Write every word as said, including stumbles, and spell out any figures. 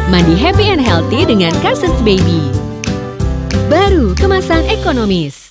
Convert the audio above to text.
Mandi happy and healthy dengan Kasen's Baby. Baru kemasan ekonomis.